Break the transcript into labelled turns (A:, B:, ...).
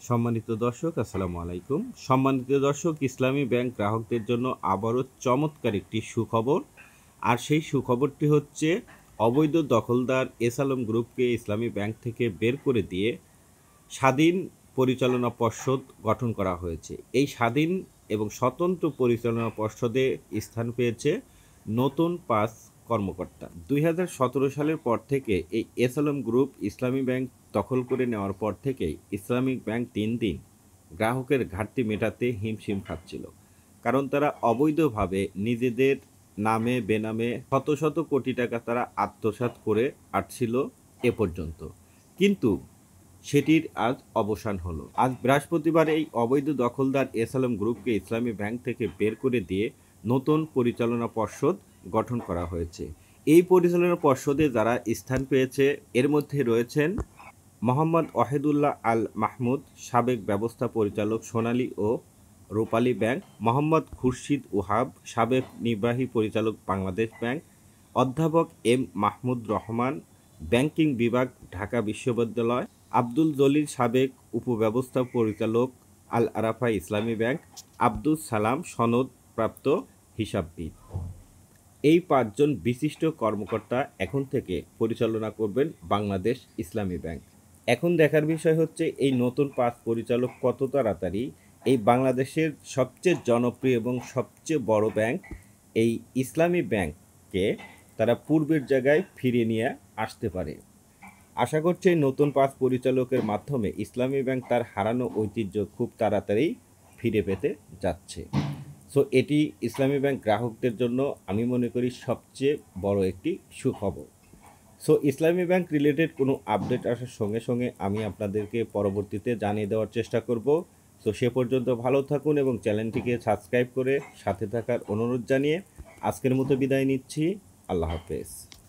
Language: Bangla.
A: সম্মানিত দর্শক, আসসালামু আলাইকুম। সম্মানিত দর্শক, ইসলামী ব্যাংক গ্রাহকদের জন্য আবারও চমৎকার একটি সুখবর। আর সেই সুখবরটি হচ্ছে, অবৈধ দখলদার এস আলম গ্রুপকে ইসলামী ব্যাংক থেকে বের করে দিয়ে স্বাধীন পরিচালনা পর্ষদ গঠন করা হয়েছে। এই স্বাধীন এবং স্বতন্ত্র পরিচালনা পর্ষদে স্থান পেয়েছে নতুন 5 কর্মকর্তা। 2017 সালের পর থেকে এই S Alam group Islami bank দখল করে নেওয়ার পর থেকেই ইসলামিক ব্যাংক দিন দিন গ্রাহকের ঘাটতি মেটাতে হিমশিম খাচ্ছিল। কারণ তারা অবৈধভাবে নিজেদের নামে বেনামে শত শত কোটি টাকা তারা আত্মসাৎ করে আসছিল এ পর্যন্ত। কিন্তু সেটির আজ অবসান হলো। আজ বৃহস্পতিবার এই অবৈধ দখলদার এস আলম গ্রুপকে ইসলামী ব্যাংক থেকে বের করে দিয়ে নতুন পরিচালনা পর্ষদ গঠন করা হয়েছে। এই পরিচালনা পর্ষদে যারা স্থান পেয়েছে এর মধ্যে রয়েছেন মোহাম্মদ ওয়াহিদুল্লাহ আল মাহমুদ, সাবেক ব্যবস্থা পরিচালক সোনালী ও রূপালী ব্যাংক, মোহাম্মদ খুরশিদ ওহাব, সাবেক নির্বাহী পরিচালক বাংলাদেশ ব্যাংক, অধ্যাপক এম মাহমুদ রহমান, ব্যাংকিং বিভাগ ঢাকা বিশ্ববিদ্যালয়, আব্দুল জলিল, সাবেক উপব্যবস্থা পরিচালক আল আরাফা ইসলামী ব্যাংক, আব্দুল সালাম, সনদপ্রাপ্ত হিসাববিদ। এই 5 জন বিশিষ্ট কর্মকর্তা এখন থেকে পরিচালনা করবেন বাংলাদেশ ইসলামী ব্যাংক। এখন দেখার বিষয় হচ্ছে এই নতুন 5 পরিচালক কত তাড়াতাড়ি এই বাংলাদেশের সবচেয়ে জনপ্রিয় এবং সবচেয়ে বড় ব্যাংক এই ইসলামী ব্যাংককে তারা পূর্বের জায়গায় ফিরিয়ে নিয়ে আসতে পারে। আশা করছি এই নতুন 5 পরিচালকের মাধ্যমে ইসলামী ব্যাংক তার হারানো ঐতিহ্য খুব তাড়াতাড়ি ফিরে পেতে যাচ্ছে। সো এটি ইসলামী ব্যাংক গ্রাহকদের জন্য আমি মনে করি সবচেয়ে বড় একটি সুখবর। সো ইসলামী ব্যাংক রিলেটেড কোনো আপডেট আসার সঙ্গে সঙ্গে আমি আপনাদেরকে পরবর্তীতে জানিয়ে দেওয়ার চেষ্টা করব। সো সে পর্যন্ত ভালো থাকুন এবং চ্যানেলটিকে সাবস্ক্রাইব করে সাথে থাকার অনুরোধ জানিয়ে আজকের মতো বিদায় নিচ্ছি। আল্লাহ হাফেজ।